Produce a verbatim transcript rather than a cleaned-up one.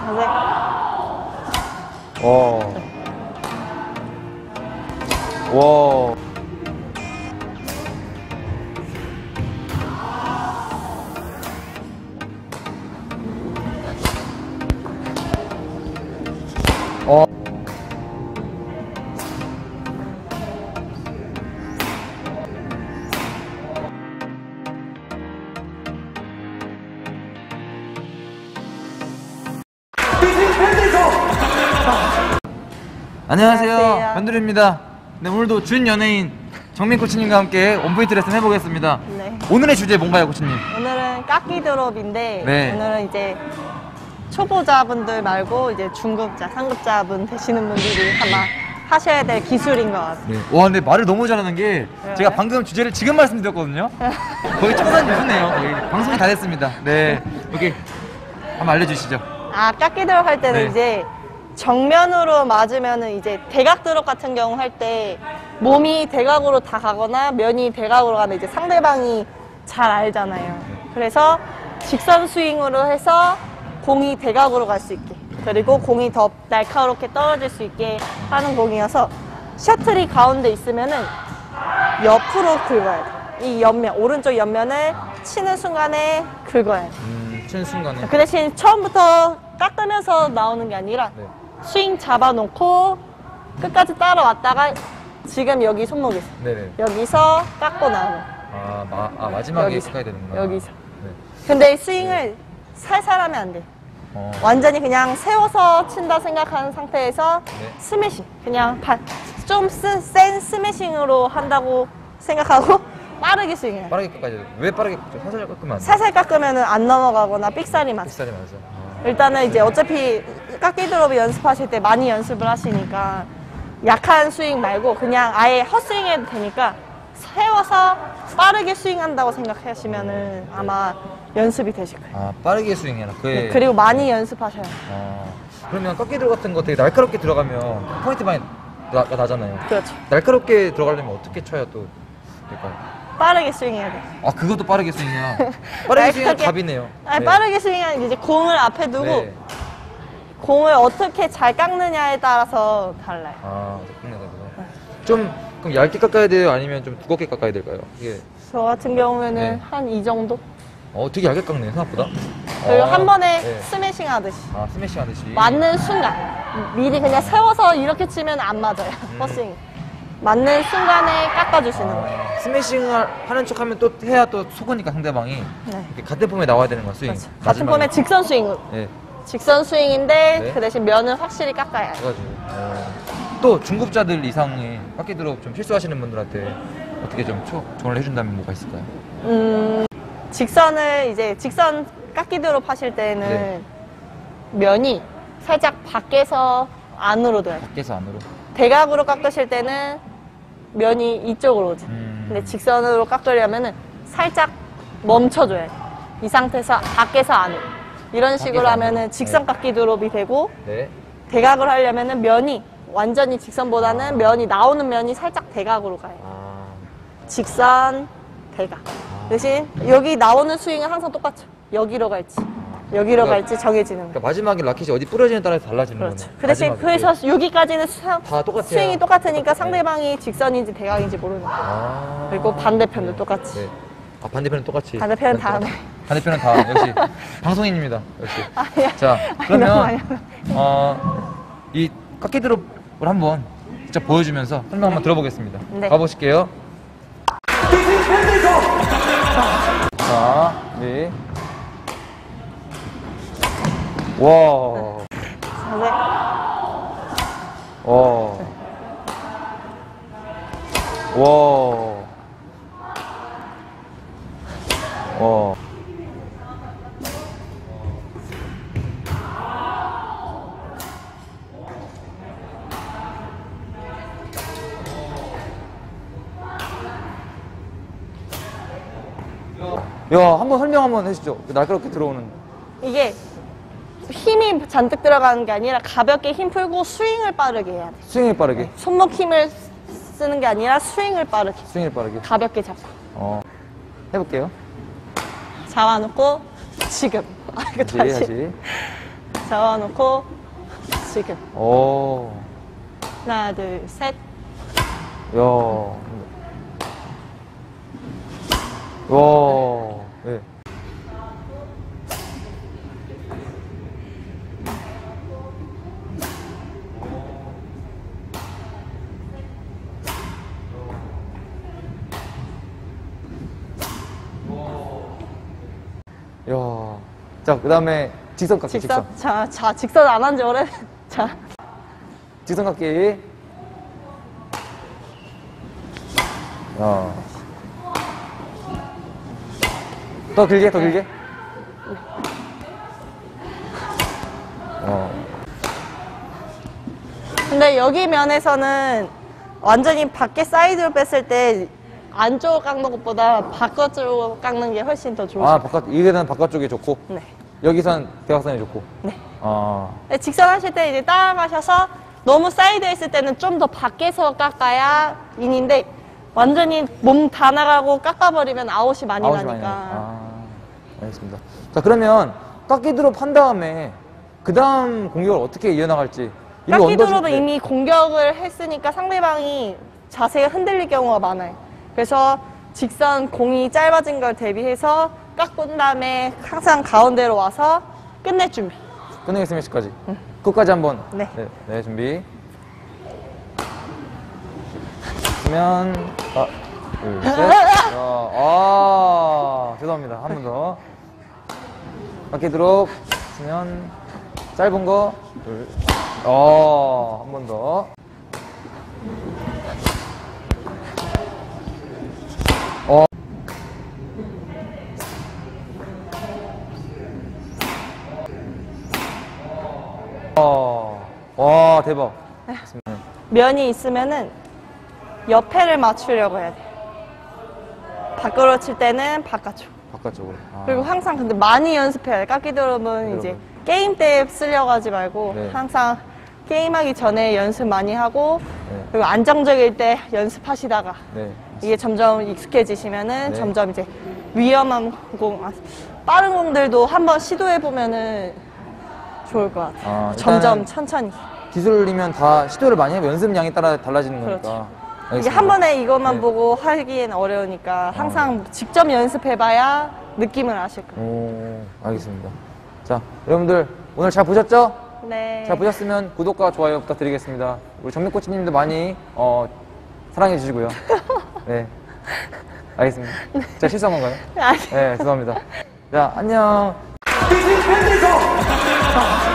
자세. 와. 와. 어. 안녕하세요. 안녕하세요. 변두리입니다. 네, 오늘도 준 연예인 정민 코치님과 함께 원포인트 레슨 해보겠습니다. 네. 오늘의 주제 뭔가요, 코치님? 오늘은 깎기 드롭인데 네. 오늘은 이제 초보자분들 말고 이제 중급자, 상급자분 되시는 분들이 아마 하셔야 될 기술인 것 같아요. 네. 와, 근데 말을 너무 잘하는 게 왜요? 제가 방금 주제를 지금 말씀드렸거든요. 거의 청산 유수네요. 거의 방송이 다 됐습니다. 네, 여기 한번 알려주시죠. 아, 깎기 드롭 할 때는 네. 이제 정면으로 맞으면은 이제 대각 드롭 같은 경우 할 때 몸이 대각으로 다 가거나 면이 대각으로 가면 이제 상대방이 잘 알잖아요. 그래서 직선 스윙으로 해서 공이 대각으로 갈 수 있게, 그리고 공이 더 날카롭게 떨어질 수 있게 하는 공이어서 셔틀이 가운데 있으면은 옆으로 긁어야 돼. 이 옆면, 오른쪽 옆면을 치는 순간에 긁어야 돼. 음, 치는 순간에. 그 대신 처음부터 깎으면서 나오는 게 아니라 네. 스윙 잡아놓고 끝까지 따라왔다가 지금 여기 손목이 있어. 네네. 여기서 깎고 나오는. 아, 마, 아 마지막에 여기서. 가야 되는구나. 여기서. 네. 근데 스윙을 살살 하면 안 돼. 어. 완전히 그냥 세워서 친다 생각하는 상태에서 네. 스매싱. 그냥 좀 센 스매싱으로 한다고 생각하고 빠르게 스윙해요. 빠르게 깎아야 돼. 왜 빠르게 깎죠? 살살 깎으면 안 돼. 살살 깎으면 안 넘어가거나 삑살이 맞아. 삑살이 맞아. 아. 일단은 이제 어차피 깎기 드롭 연습하실 때 많이 연습을 하시니까 약한 스윙 말고 그냥 아예 헛스윙 해도 되니까 세워서 빠르게 스윙한다고 생각하시면은 아마 연습이 되실 거예요. 아, 빠르게 스윙해라. 그게. 네, 그리고 많이 연습하셔야 돼요. 아, 그러면 깎기들 같은 거 되게 날카롭게 들어가면 포인트 많이 나, 나잖아요. 그렇죠. 날카롭게 들어가려면 어떻게 쳐야 또 될까요? 빠르게 스윙해야 돼요. 아, 그것도 빠르게 스윙이야. 빠르게 스윙은 날카롭게- 답이네요. 아니, 네. 빠르게 스윙하는 게 이제 공을 앞에 두고 네. 공을 어떻게 잘 깎느냐에 따라서 달라요. 아, 끝내가지고. 좀 그럼 얇게 깎아야 돼요? 아니면 좀 두껍게 깎아야 될까요? 이게 저 같은 경우에는 네. 한 이 정도? 어, 되게 얇게 깎네요, 생각보다. 그리고 아, 한 번에 네. 스매싱 하듯이. 아, 스매싱 하듯이. 맞는 순간 미리 그냥 세워서 이렇게 치면 안 맞아요. 헛스윙 맞는 순간에 깎아주시는 거예요. 아, 스매싱을 하는 척 하면 또 해야 또 속으니까 상대방이 네. 이렇게 같은 폼에 나와야 되는 거야, 스윙. 그렇죠. 같은 폼의 직선 스윙으로 네. 직선 스윙인데 네. 그 대신 면을 확실히 깎아야 해요. 그래가지고 어. 또 중급자들 이상의 깎기 드롭 좀 실수하시는 분들한테 어떻게 좀 초, 조언을 해준다면 뭐가 있을까요? 음, 직선을 이제 직선 깎기 드롭 하실 때는 네. 면이 살짝 밖에서 안으로 돼요. 밖에서 안으로. 대각으로 깎으실 때는 면이 이쪽으로 오죠. 음. 근데 직선으로 깎으려면은 살짝 멈춰줘야 돼. 이 상태에서 밖에서 안으로. 이런 식으로 밖에서 하면은 안으로. 직선 네. 깎기 드롭이 되고, 네. 대각을 하려면은 면이 완전히 직선보다는 면이 나오는 면이 살짝 대각으로 가요. 아. 직선, 대각. 대신 여기 나오는 스윙은 항상 똑같죠. 여기로 갈지, 여기로 그러니까- 갈지 정해지는 거예요. 그러니까 마지막에 라켓이 어디 부러지냐에 따라서 달라지는 그렇죠. 거네. 그 대신 마지막에. 그래서 여기까지는 수, 다 똑같아요. 스윙이 똑같으니까 똑같아. 상대방이 직선인지 대각인지 모르는 거예요. 아. 그리고 반대편도 네. 똑같이. 네. 아, 반대편은 똑같이. 반대편은 네, 다음에. 반대편은 다음. 역시 방송인입니다. 역시. 아니야. 자, 아니, 그러면 너무 많이 어, 이 깎기 드롭을 한번 직접 보여주면서 설명 한번 들어보겠습니다. 네. 가보실게요. 자, 네. 와. 자세. 와. 와. 와. 야, 한번 설명 한번 해주죠. 그 날카롭게 들어오는. 이게 힘이 잔뜩 들어가는 게 아니라 가볍게 힘 풀고 스윙을 빠르게 해야 돼. 스윙이 빠르게. 손목 힘을 쓰는 게 아니라 스윙을 빠르게. 스윙이 빠르게. 가볍게 잡고. 어. 해볼게요. 잡아놓고 지금. 아, 이거 다시, 다시. 다시. 세워놓고 지금 오. 하나 둘 셋. 야. 와. 네. 야. 자, 그다음에 직선 깎기. 직선. 자, 자 직선 안 한 지 오래. 자. 직선 깎기. 야. 더 길게, 더 길게. 어. 근데 여기 면에서는 완전히 밖에 사이드로 뺐을 때 안쪽으로 깎는 것보다 바깥쪽으로 깎는 게 훨씬 더 좋으실 아, 거예요. 바깥, 이게는 바깥쪽이 좋고, 네. 여기선 대각선이 좋고. 네. 아. 네, 직선 하실 때 이제 따라가셔서 너무 사이드에 있을 때는 좀 더 밖에서 깎아야 인인데 완전히 몸 다 나가고 깎아버리면 아웃이 많이 아웃이 많이 나니까. 나요. 아, 알겠습니다. 자, 그러면 깎기 드롭 한 다음에 그 다음 공격을 어떻게 이어나갈지. 이거 깎기 언더슛 드롭은 때- 이미 공격을 했으니까 상대방이 자세가 흔들릴 경우가 많아요. 그래서 직선 공이 짧아진 걸 대비해서 깎은 다음에 항상 가운데로 와서 끝낼 준비. 끝내겠습니다, 몇시까지. 끝까지 한번. 네. 네, 네, 준비. 그러면, 아, 둘, 셋. 자, 아, 죄송합니다. 한 번 더. 깎기 드롭. 쓰면, 짧은 거. 둘. 어, 한 번 더. 어. 어. 와, 대박. 면이 있으면은 옆에를 맞추려고 해야 돼. 밖으로 칠 때는 바깥쪽. 바깥쪽으로. 아. 그리고 항상 근데 많이 연습해야 돼. 깎기 드롭은 이제 게임 때 쓰려고 하지 말고 네. 항상 게임하기 전에 연습 많이 하고 네. 그리고 안정적일 때 연습하시다가 네. 이게 점점 익숙해지시면은 네. 점점 이제 위험한 공, 아, 빠른 공들도 한번 시도해보면은 좋을 것 같아요. 아, 점점 일단은 천천히. 기술이면 다 시도를 많이 하면 연습량에 따라 달라지는 거니까. 그렇죠. 이게 알겠습니다. 한 번에 이것만 네. 보고 하기엔 어려우니까 항상 직접 연습해봐야 느낌을 아실 거예요. 오, 알겠습니다. 자, 여러분들 오늘 잘 보셨죠? 네. 잘 보셨으면 구독과 좋아요 부탁드리겠습니다. 우리 정민 코치님도 많이 어, 사랑해 주시고요. 네, 알겠습니다. 제가 실수한 건가요? 아니. 네, 죄송합니다. 자, 안녕.